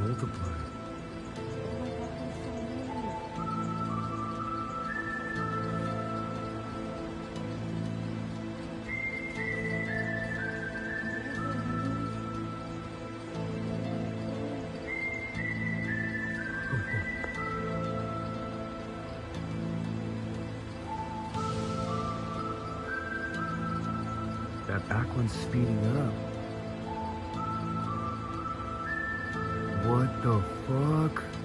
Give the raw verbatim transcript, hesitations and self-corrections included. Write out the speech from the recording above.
multiply. That back one's speeding up. What the fuck?